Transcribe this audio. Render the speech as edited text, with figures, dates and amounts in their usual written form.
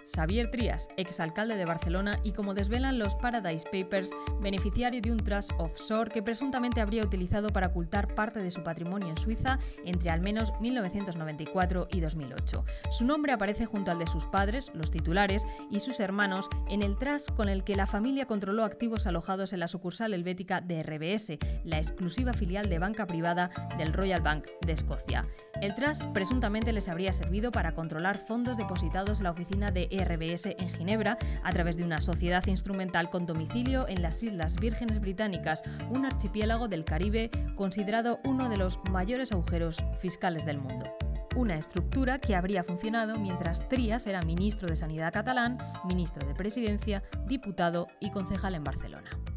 Xavier Trias, exalcalde de Barcelona y, como desvelan los Paradise Papers, beneficiario de un trust offshore que presuntamente habría utilizado para ocultar parte de su patrimonio en Suiza entre al menos 1994 y 2008. Su nombre aparece junto al de sus padres, los titulares, y sus hermanos en el trust con el que la familia controló activos alojados en la sucursal helvética de RBS, la exclusiva filial de banca privada del Royal Bank de Escocia. El trust presuntamente les habría servido para controlar fondos depositados en la oficina de RBS en Ginebra a través de una sociedad instrumental con domicilio en las Islas Vírgenes Británicas, un archipiélago del Caribe considerado uno de los mayores agujeros fiscales del mundo. Una estructura que habría funcionado mientras Trias era ministro de Sanidad catalán, ministro de Presidencia, diputado y concejal en Barcelona.